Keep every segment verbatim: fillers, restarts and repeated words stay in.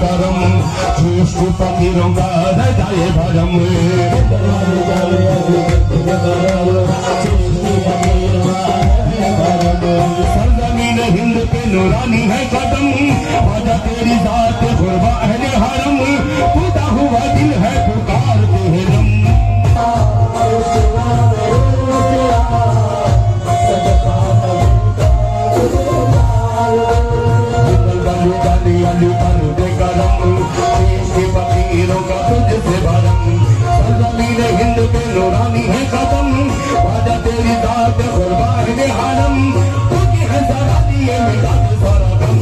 करम, श्रेष्ठ फकीरों का हृदय भरम। सरजमीन हिंद पे नूरानी है कदम, आजा तेरी जात गुरबा अहले हरम, टूटा हुआ दिल है पुकार तेरम। फकीरों का तुझसे भरम, सरजमीन हिंद पे नूरानी है कदम, आजा तेरी जात गुरबा अहले हरम, तुझे है सारा दिए मिटा दे सारा गम।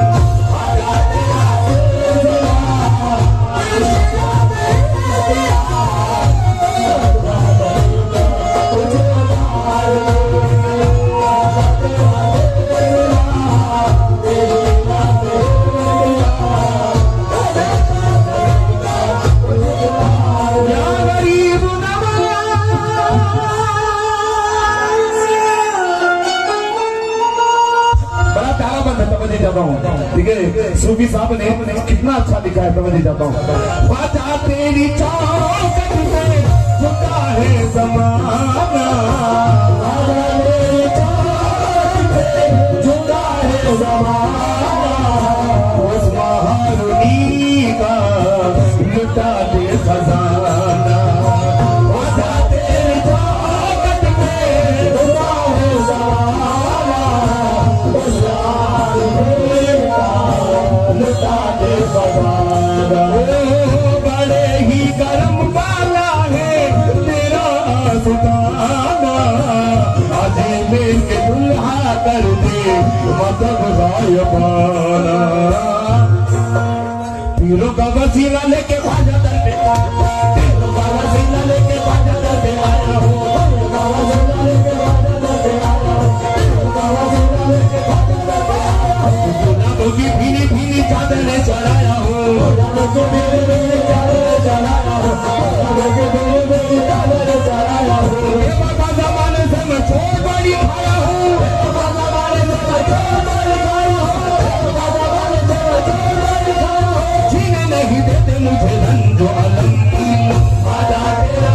ठीक है, सूफी साहब ने कितना अच्छा लिखा है, तवज्जो जाता हूँ। वाजा तेरी चौखट पे झुका है ज़माना, वाजा तेरी चौखट पे झुका है ज़माना, उस महारुनी का लुटा दे खजाना। वाजा तेरी चौखट पे झुका है ज़माना, उस लुटा दे खजाना। बड़े ही करम वाला है तेरा सुल्ताना, अजमेर के दुल्हा कर दे मदद गायबाना। पीरों का वसीला लेके ख्वाजा दर पे, पीरों का वसीला लेके ख्वाजा दर पे आया हूँ, पीरों का वसीला लेके ख्वाजा दर पे आया हूँ, पीरों का वसीला लेके ख्वाजा दर पे आया हूँ। गुलाबों की भीनी भीनी चादरें चढ़ाया हूँ, गुलाबों की भीनी भीनी चादरें चढ़ाया हूँ, गुलाबों की भीनी भीनी चादरें चढ़ाया हूँ। ये बाबा ज़माने से मैं छोड़ बड़ी खाया हूँ, बाबा ज़माने से मैं छोड़ बड़ी खाया हूँ, बाबा ज़माने से मैं छोड़ बड़ी खाया हूँ। जीने नहीं देते मुझे रंजो अलम, आजा तेरा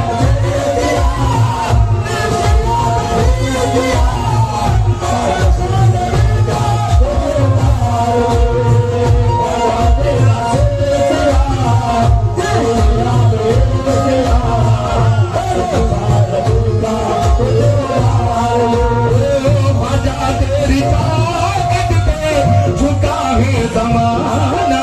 ज़माना,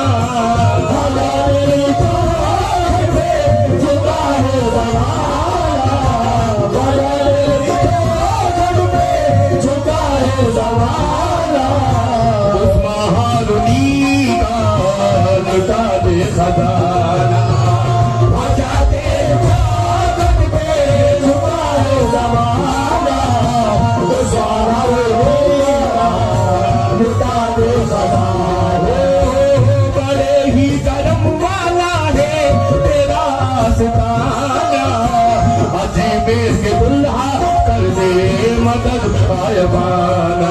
उस महारुनी का लुटा दे खजाना। आजा तेरे चादर पे झुका है ज़माना, उस महारुनी का लुटा दे खजाना। बड़े ही करम वाला है तेरा सितारा, अजमेर के दुल्हा कर दे मदद गायबाना।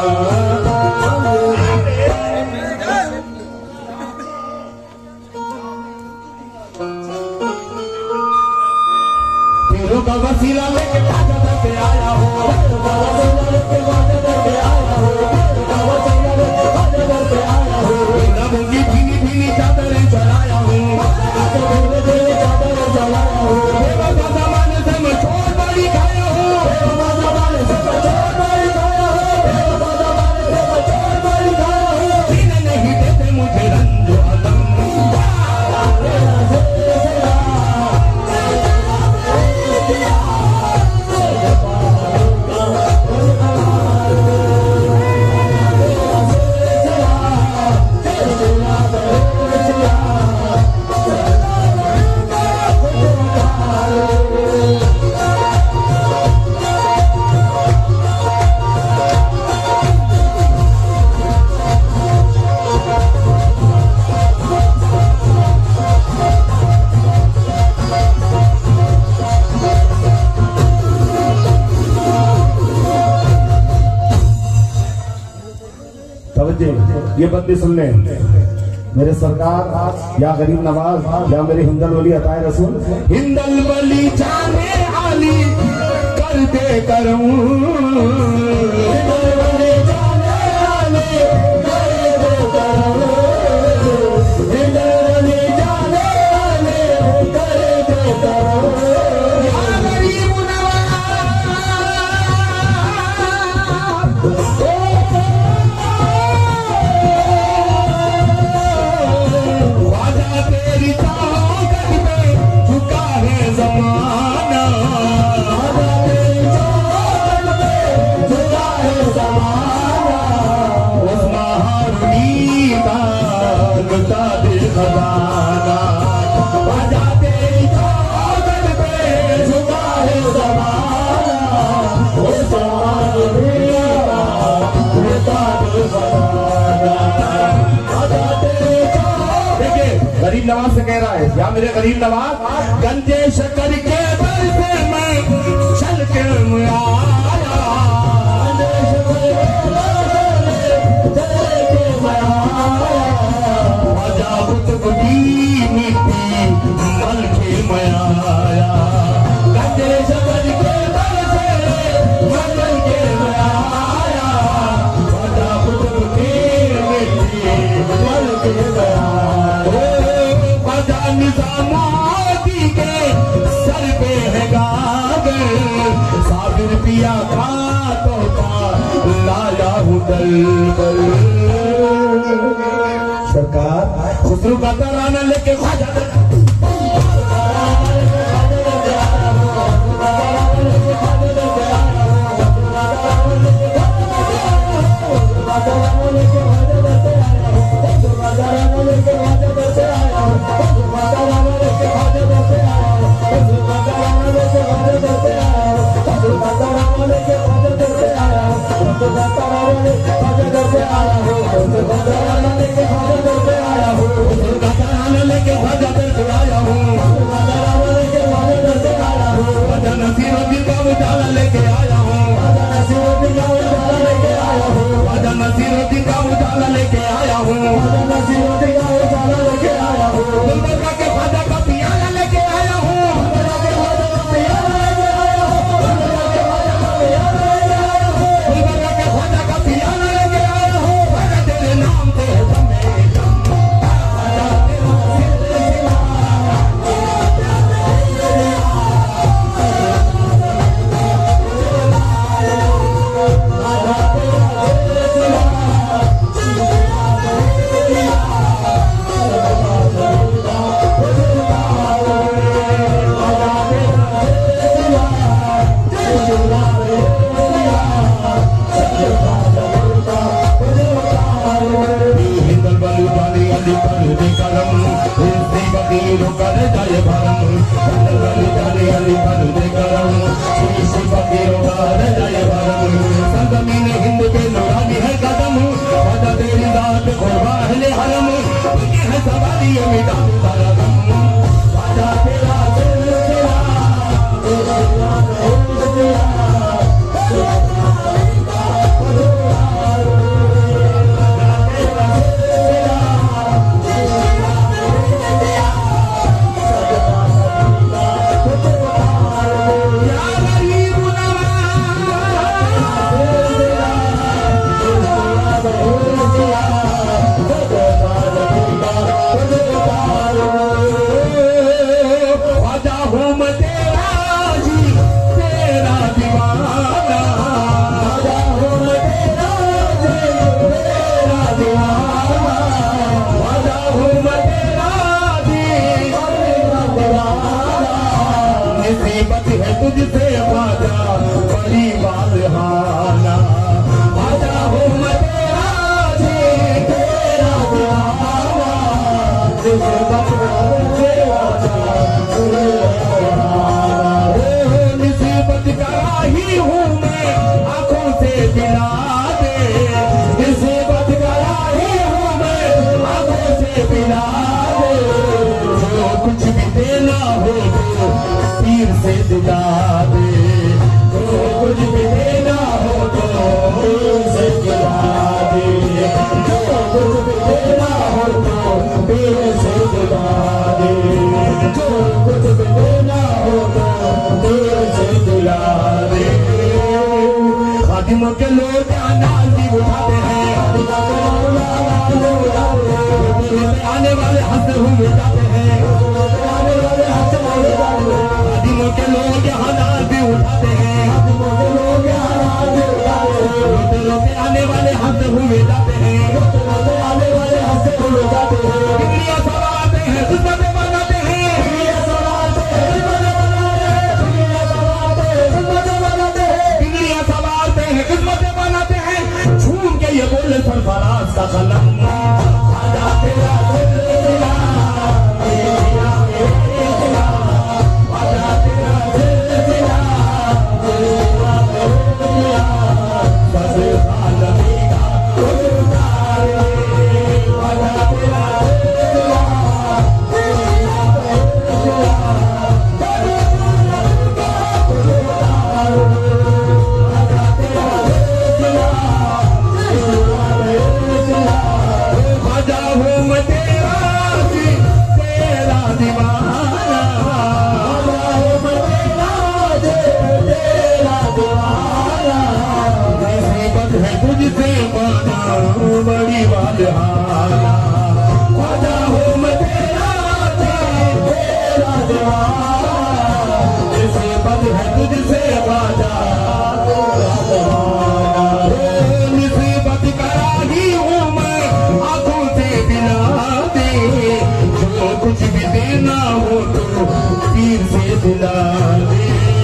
पीरों का वसीला लेके ख्वाजा दर पे आया हूँ, पीरों का वसीला लेके ख्वाजा दर पे आया हूँ, पीरों का वसीला लेके ख्वाजा दर पे आया हूँ। गुलाबों की भीनी भीनी चादरें चढ़ाया हूँ, भीनी भीनी चादरें चढ़ाया हूँ। बाबा ज़माने से मैं छोड़ बड़ी खाया हूँ, बाबा ज़माने से मैं छोड़ बड़ी खाया हूँ, बाबा ज़माने से मैं छोड़ बड़ी खाया हूँ। जीने नहीं देते मुझे रंजो अलम, ये बंदी सुन लें। मेरे सरकार या गरीब नवाज या मेरे हिंदल वली अताए रसूल हिंदल वली जाने आली कर दे करूं हिंदल वली जाने आली कर दे करूं हिंदल वली जाने आली कर दे करूं या गरीब नवाज गरीब नवाज से कह रहा है या मेरे गरीब नवाज गंजे शक्कर के दर से मैं चल के आया मल के मया गंजे शक्कर के दर से मल के आया मल के निजामाती के सर पे है गागर साबिर पिया का तोहफा लाया हूँ दल पर सरकार खुसरू का तराना लेके ख्वाजा का कलम ख्वाजा तेरा सिलसिला मेरा मेरा ख्वाजा तेरा सिलसिला मेरा मेरा बस खालवी का गुलजार ख्वाजा तेरा सिलसिला तुझसे माना बड़ी वालहारा ख्वाजा हूँ मैं तेरा तेरा दीवाना जैसे बद है तुझसे ख्वाजा मुसीबत कराही हूँ मैं आंखों से दिला दे जो कुछ भी देना हो तो तीर से दिला दे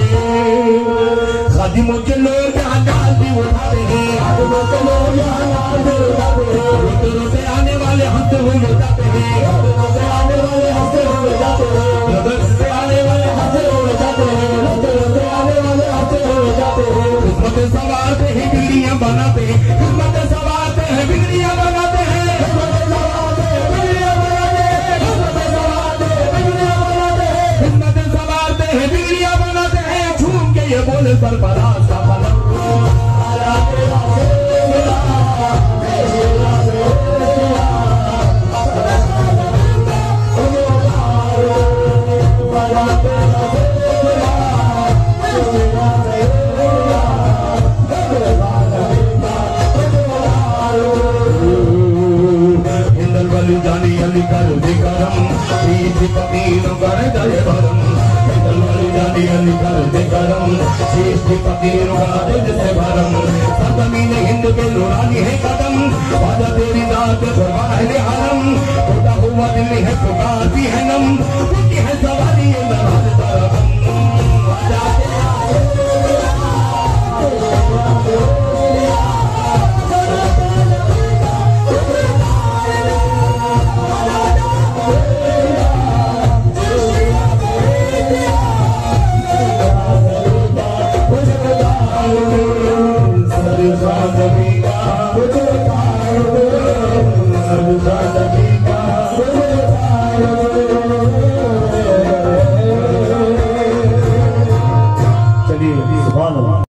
खादिमों के लोग हकार भी उठा रहे हैं खादिमों के लोग हकार भी उठा रहे हैं रोते रोते आने वाले हंसते हुए जाते हैं रोते आने वाले हंसते हुए जाते हैं रोते आने वाले हंसते हुए जाते हैं रोते रोते आने वाले हंसते हुए जाते हैं किस्मत सवारते हैं बिगड़ियां बनाते हैं किस्मत सवारते हैं बिगड़ियां बनाते हैं किस्मत सवारते हैं बिगड़ियां बनाते हैं किस्मत सवारते हैं बिगड़ियां बनाते हैं किस्मत सवारते हैं बिगड़ियां बनाते हैं झूम के ये बोले सरफराज का पलक ख्वाजा तेरा सिलसिला मेरा सिलसिला ख्वाजा तेरा सिलसिला मेरा सिलसिला हिंदल वाली जानी अली कर दिकरम बीच फकीर कर दे भरम हिंदल वाली जानी अली कर दिकरम शीश फकीर का दिल से भरम सरजमीन हिंद के नूरानी है कदम ख्वाजा तेरी नात फरमाए हरम खुदा हुआ दिल है पुकारती है नम उनकी है सवारी ये नवाज तरगम ख्वाजा तेरा सिलसिला चलिए सुभान अल्लाह।